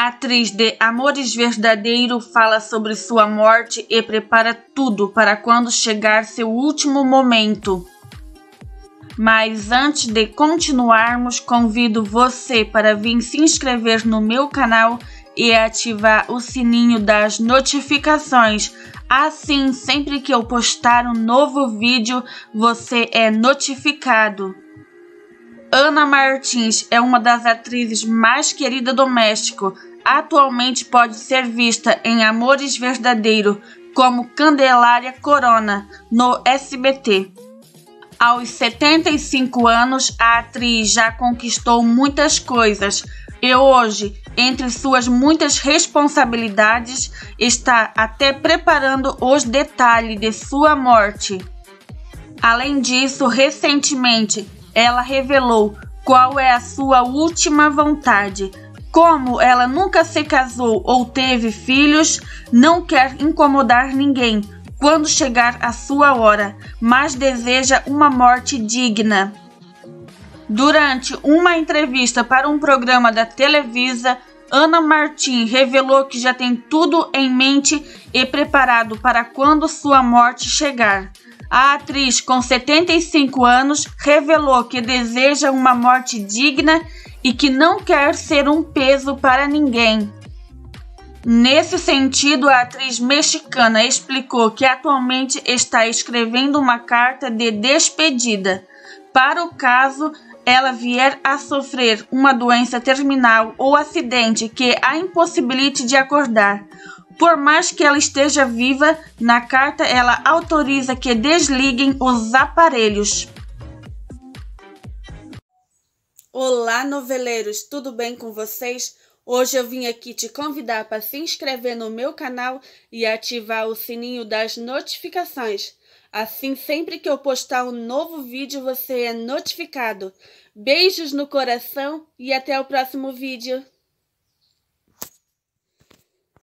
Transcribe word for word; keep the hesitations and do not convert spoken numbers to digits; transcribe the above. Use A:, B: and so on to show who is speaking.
A: atriz de Amores Verdadeiro fala sobre sua morte e prepara tudo para quando chegar seu último momento. Mas antes de continuarmos, convido você para vir se inscrever no meu canal e ativar o sininho das notificações. Assim, sempre que eu postar um novo vídeo, você é notificado. Ana Martins é uma das atrizes mais queridas do México. Atualmente pode ser vista em Amores Verdadeiro como Candelária Corona no S B T. Aos setenta e cinco anos, a atriz já conquistou muitas coisas e hoje, entre suas muitas responsabilidades, está até preparando os detalhes de sua morte. Além disso, recentemente, ela revelou qual é a sua última vontade. Como ela nunca se casou ou teve filhos, não quer incomodar ninguém quando chegar a sua hora, mas deseja uma morte digna. Durante uma entrevista para um programa da Televisa, Ana Martins revelou que já tem tudo em mente e preparado para quando sua morte chegar. A atriz, com setenta e cinco anos, revelou que deseja uma morte digna e que não quer ser um peso para ninguém. Nesse sentido, a atriz mexicana explicou que atualmente está escrevendo uma carta de despedida para o caso ela vier a sofrer uma doença terminal ou acidente que a impossibilite de acordar. Por mais que ela esteja viva, na carta ela autoriza que desliguem os aparelhos. Olá, noveleiros, tudo bem com vocês? Hoje eu vim aqui te convidar para se inscrever no meu canal e ativar o sininho das notificações. Assim, sempre que eu postar um novo vídeo, você é notificado. Beijos no coração e até o próximo vídeo.